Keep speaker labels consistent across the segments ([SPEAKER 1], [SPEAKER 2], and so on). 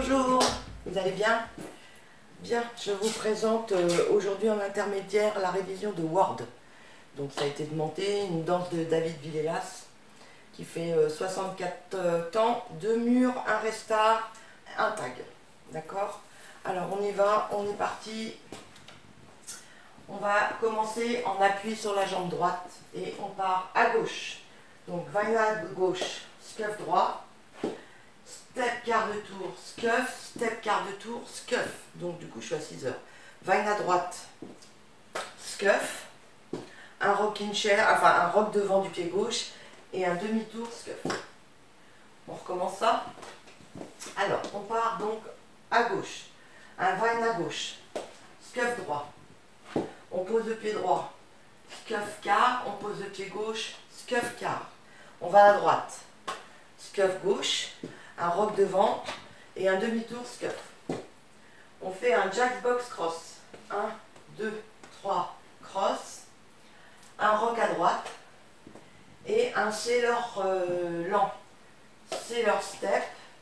[SPEAKER 1] Bonjour, vous allez bien? Bien, je vous présente aujourd'hui en intermédiaire la révision de Word. Donc ça a été demandé, une danse de David Villelas qui fait 64 temps, 2 murs, un restart, un tag. D'accord? Alors on y va, on est parti. On va commencer en appui sur la jambe droite et on part à gauche. Donc vaina gauche, scuff droit. Step quart de tour, scuff, step quart de tour, scuff. Donc du coup je suis à 6 heures. Vaine à droite, scuff, un rocking chair, enfin un rock devant du pied gauche et un demi-tour scuff. On recommence ça. Alors on part donc à gauche. Un vaine à gauche, scuff droit. On pose le pied droit, scuff quart, on pose le pied gauche, scuff quart. On va à droite, scuff gauche, un rock devant et un demi-tour scuff. On fait un jack box cross. 1, 2, 3, cross. Un rock à droite et un sailor lent. Sailor step.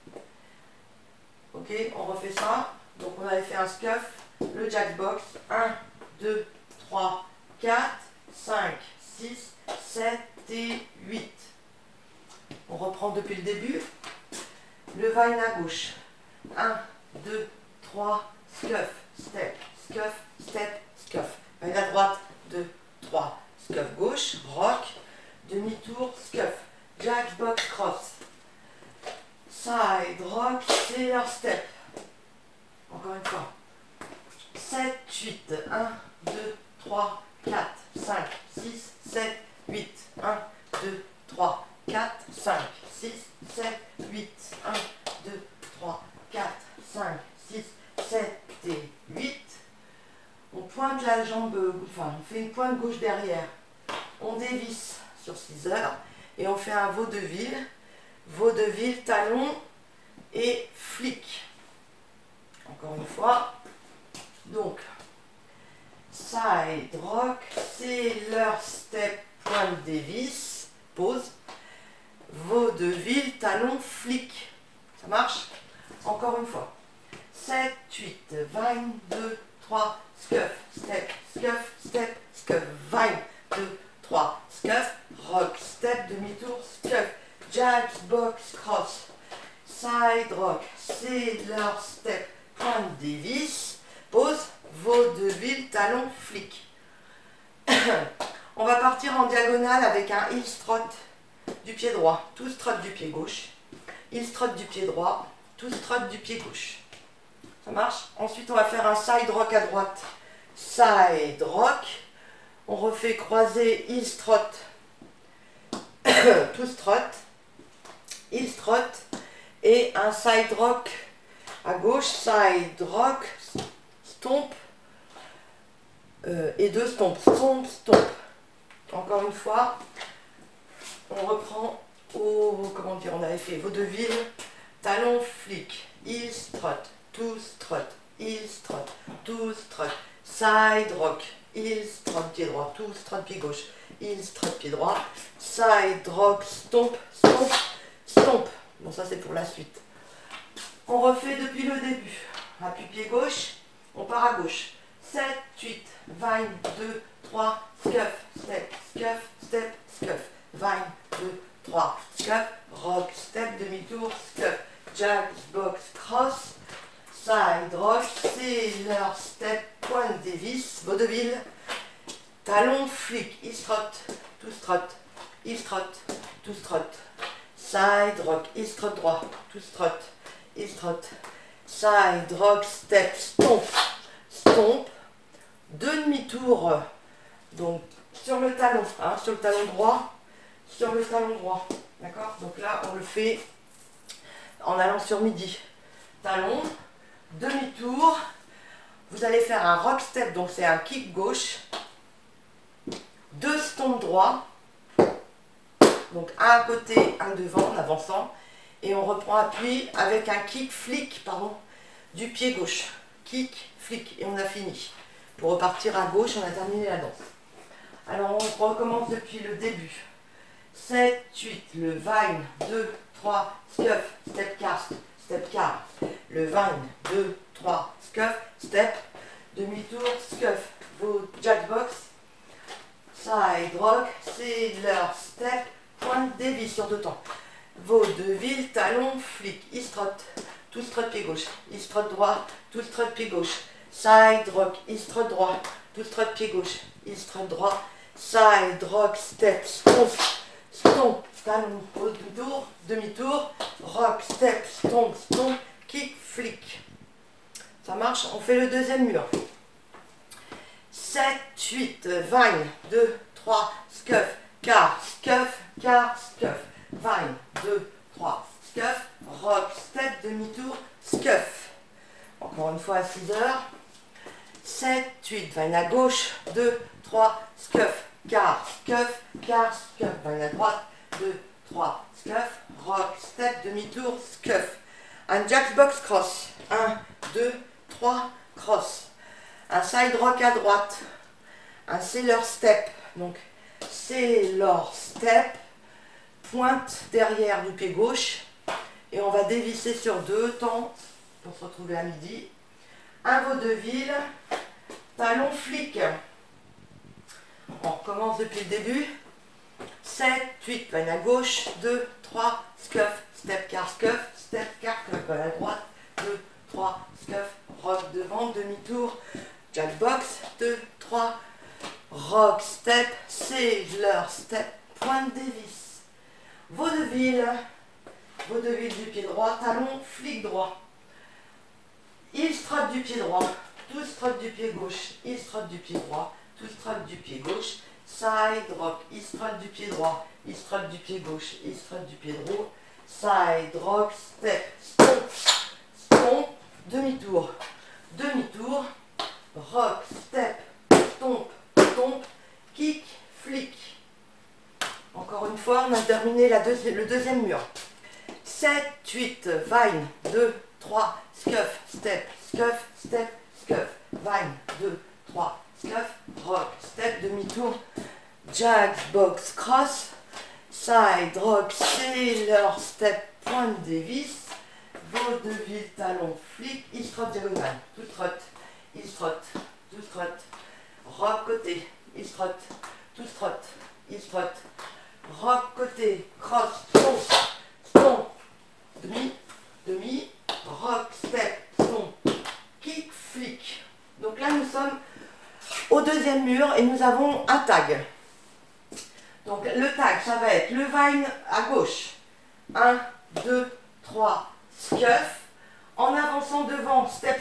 [SPEAKER 1] Ok, on refait ça. Donc on avait fait un scuff, le jack box. 1, 2, 3, 4, 5, 6, 7 et 8. On reprend depuis le début. Le vaine à gauche. 1, 2, 3, scuff, step, scuff, step, scuff. Vaine à droite, 2, 3, scuff gauche, rock, demi-tour, scuff, jack box cross, side rock, sailor step. Encore une fois. 7, 8, 1, 2, 3, 4, 5, 6, 7, 8. 1, 2, 3, 4, 5, 6, 7, 8. 1, 2, 3, 4, 5, 6, 7 et 8. On pointe la jambe, enfin on fait une pointe gauche derrière. On dévisse sur 6 heures et on fait un vaudeville. Vaudeville, talon et flic. Encore une fois. Donc, side rock, sailor step, pointe dévisse, pause. Vaudeville, talon, flic. Ça marche? Encore une fois. 7, 8, vaine, 2, 3, scuff, step, scuff, step, scuff, vaine, 2, 3, scuff, rock, step, demi-tour, scuff, jack, box, cross, side rock, sailor step, pointe dévisse, pause, vaudeville, talon, flic. On va partir en diagonale avec un heel strut du pied droit, tout strut du pied gauche, heel strut du pied droit, tout strut du pied gauche. Ça marche? Ensuite, on va faire un side rock à droite, side rock. On refait croiser heel strut, tout strut, heel strut et un side rock à gauche, side rock, stomp et 2 stomp, stomp, stomp. Encore une fois, on reprend au, comment dire, on avait fait vaudeville, talon, flic, heel strut, two strut, heel strut, two strut, side rock, heel strut pied droit, two strut pied gauche, heel strut pied droit, side rock, stomp, stomp, stomp. Bon, ça c'est pour la suite. On refait depuis le début. Appui pied gauche, on part à gauche. 7, 8, vaine, 2, 3, scuff, step, scuff, step, scuff, vaine, 2, 3, scuff, rock, step, demi-tour, scuff, jack, box, cross, side rock, sailor step, pointe dévisse, vaudeville, talon, flic, heel strut, tout strut, heel strut, tout strut, side rock, heel strut droit, tout strut, heel strut, side rock, step, stomp, stomp, demi-tour, donc sur le talon, hein, sur le talon droit, d'accord? Donc là, on le fait en allant sur midi. Talon, demi-tour, vous allez faire un rock step, donc c'est un kick gauche, 2 stomp droit, donc un à côté, un devant, en avançant, et on reprend appui avec un kick flick, pardon, du pied gauche, kick, flick, et on a fini. Pour repartir à gauche, on a terminé la danse. Alors on recommence depuis le début. 7, 8, le vaine, 2, 3, scuff, step cast, step quart. Le vine, 2, 3, scuff, step, demi-tour, scuff. Vos jackbox, side rock, sailor, step, pointe, dévie sur 2 temps. Vos deville, talon, flic, e-strut, tout strut pied gauche, e-strut droit, tout strut pied gauche, side rock, e-strut droit, tout strut pied gauche, e-strut droit, side rock, step, stomp, stomp, talon, demi-tour, rock, step, stomp, stomp, kick, flic. Ça marche, on fait le deuxième mur. 7, 8, vine, 2, 3, scuff, quart, scuff, quart, scuff, vine, 2, 3, scuff, rock, step, demi-tour, scuff. Encore une fois à 6 heures. 7, 8, vine à gauche, 2, 3, scuff, quart, scuff, quart, scuff, vine à droite, 2, 3, scuff, rock, step, demi-tour, scuff. Un jackbox cross, 1, 2, 3, cross. Un side rock à droite, un sailor step, donc sailor step, pointe derrière du pied gauche, et on va dévisser sur 2 temps pour se retrouver à midi. Un vaudeville, talon flic. On recommence depuis le début. 7, 8, vine à gauche, 2, 3, scuff, step, quart, scuff, step, quart, scuff, à droite, 2, 3, scuff, rock devant, demi-tour, jackbox, 2, 3, rock, step, sailor, step, pointe dévisse. Vaudeville du pied droit, talon, flic droit. Il strut du pied droit, tout strut du pied gauche, il strut du pied droit, tout strut du pied gauche, side rock, il strut du pied droit, il strut du pied gauche, il strut du pied droit, side rock, step, stomp, stomp, demi-tour, demi-tour, rock, step, stomp, stomp, kick, flic. Encore une fois, on a terminé le deuxième mur. 7, 8, vine, 2, 3, scuff, step, scuff, step, scuff, vine, 2, 3, scuff, rock, step, demi-tour, jackbox, cross, side rock, sailor, step, pointe dévisse, vaudeville, talon, flic, e-strut diagonale, tout strut, e-strut, tout strut, rock côté, e-strut, tout strut, e-strut, rock côté, cross, stomp, stomp, demi, rock, step, stomp, kick, flic. Donc là nous sommes au deuxième mur et nous avons un tag. Donc le tag, ça va être le vine à gauche, 1, 2, 3, scuff, en avançant devant, step,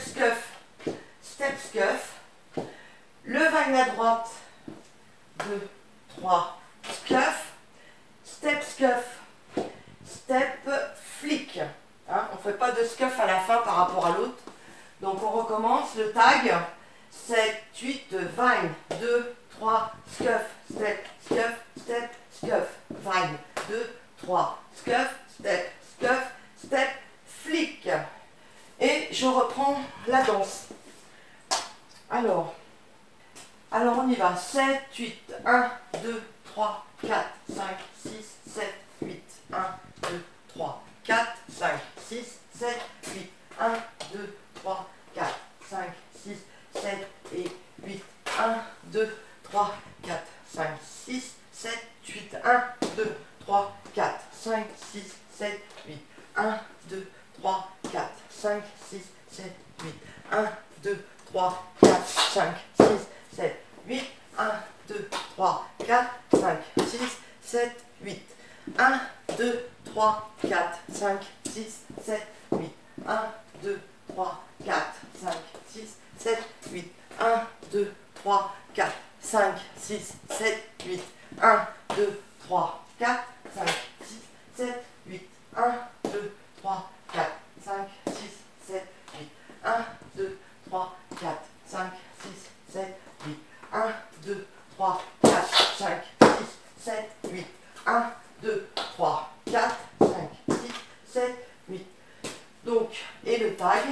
[SPEAKER 1] scuff, le vine à droite, 2, 3, scuff, step, scuff, step, flic. Hein, on ne fait pas de scuff à la fin par rapport à l'autre. Donc on recommence le tag, 7, 8, vine, 2, 3, scuff, step, scuff, step, scuff, vine, 2, 3, scuff, step, scuff, step, flic. Et je reprends la danse. Alors on y va. 7, 8, 1, 2, 3, 4, 5, 6, 7, 8, 1, 2, 3, 4, 5, 6, 7, 8, 1, 2, 3, 4, 5, 6, 7 et 8, 1, 2, 3, 4, 5, 6, 7, 8, 1, 2, 3, 4, 5, 6, 7, 8, 1, 2, 3, 4, 5, 6, 7, 8, 1, 2, 3, 4, 5, 6, 7, 8, 1, 2, 3, 4, 5, 6, 7, 8, 1, 2, 3, 4, 5, 6, 7, 8, 1, 2, 3, 4, 5, 6, 7, 8, 1, 2, 3, 4, 5, 6, 7, 8, 1, 2, 3, 4, 5, 6, 7, 8, 1, 2, 3, 4, 5, 6, 7, 8, 1, 2, 3, 4, 5, 6, 7, 8, 1, 2, 3, 4, 5, 6, 7, 8, 1, 2, 3, 4, 5, 6, 7, 8. Donc, et le tag,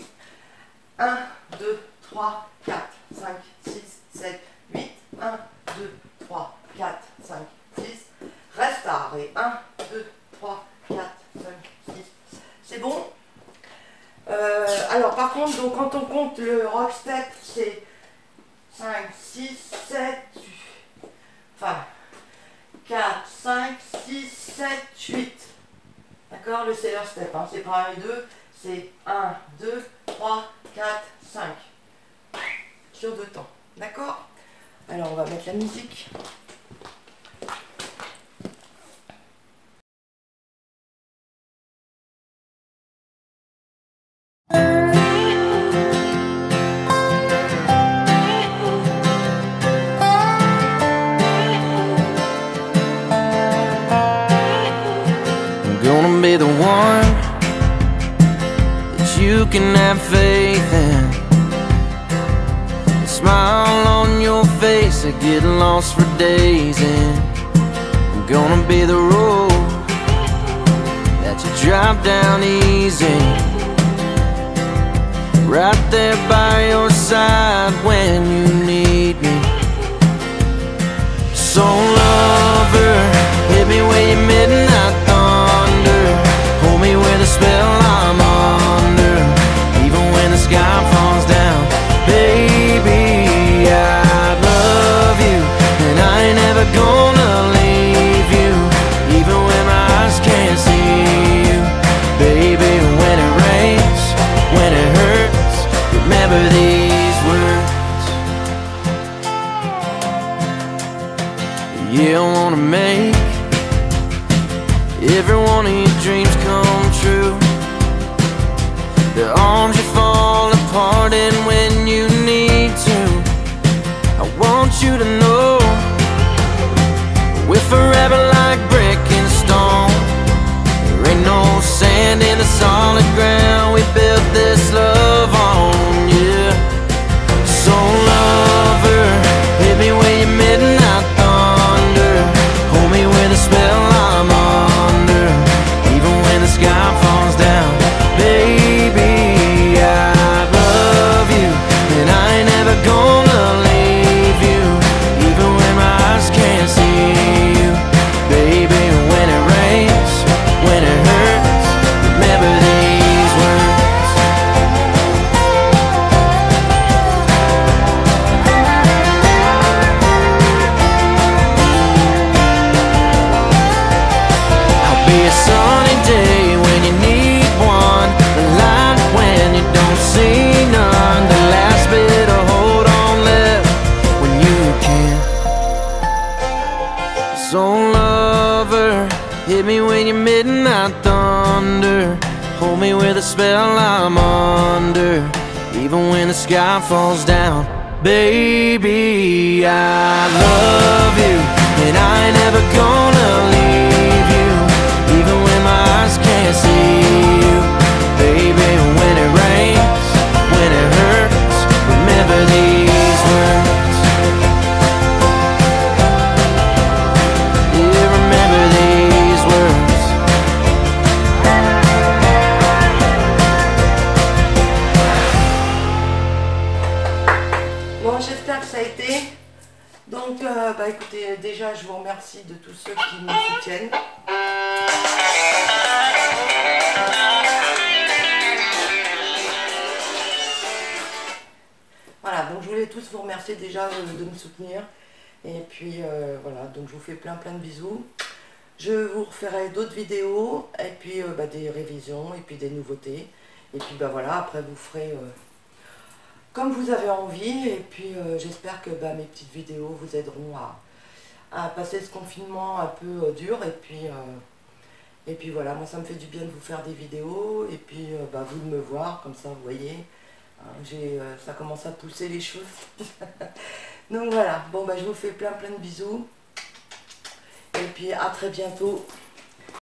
[SPEAKER 1] 1, 2, 3, 4, 5, 6, 7, 8, 1, 2, 3, 4, 5, 6. Reste à arrêt. 1, 2, 3, 4, 5, 6. C'est bon. Alors par contre, donc, quand on compte le rock step, c'est 5, 6, 7, enfin 4, 5, 6, 7, 8. D'accord? Le sailor step, hein, c'est pas 1 et 2, c'est 1, 2, 3, 4, 5. Sur 2 temps. D'accord? Alors on va mettre la musique.
[SPEAKER 2] Gonna be the one that you can have faith in. The smile on your face, I get lost for days in. I'm gonna be the road that you drive down easy, right there by your side when you need me. So lover, hit me where your midnight thunder, hold me with a spell I'm under, even when the sky falls down. Baby, I love you, and I ain't never gonna leave you, even when my eyes can't see you. Baby, when it rains, when it hurts, remember these words. Yeah, I wanna make every one of your dreams come true. The arms you fall apart in when you need to. I want you to know we're forever like brick and stone. There ain't no sand in the solid ground we built this love on, yeah. So lover, hit me where your midnight thunder, hold me with a spell I'm under, even when the sky falls down. Baby, I love you, and I ain't never gonna leave you, even when my eyes can't see you. Baby, when it rains, when it hurts, remember these words. I'll be a sunny day when you need one, the light when you don't see none, the last bit of hold on left when you can't. So lover, hit me when your midnight thunder, hold me with a spell I'm under, even when the sky falls down. Baby, I love you, and I ain't never gonna leave you, even when my eyes can't see you. Baby, when it rains, when it hurts, remember these words. Yeah, remember these words.
[SPEAKER 1] Bon, j'espère que ça a été. Donc, bah écoutez, déjà, je vous remercie de tous ceux qui me soutiennent. Voilà, donc je voulais tous vous remercier déjà de me soutenir. Et puis, voilà, donc je vous fais plein de bisous. Je vous referai d'autres vidéos, et puis bah, des révisions, et puis des nouveautés. Et puis, bah voilà, après vous ferez comme vous avez envie. Et puis, j'espère que bah, mes petites vidéos vous aideront à passer ce confinement un peu dur. Et puis voilà, moi ça me fait du bien de vous faire des vidéos. Et puis, bah, vous de me voir, comme ça, vous voyez. Hein, ça commence à pousser les cheveux. Donc voilà, bon bah je vous fais plein de bisous. Et puis à très bientôt.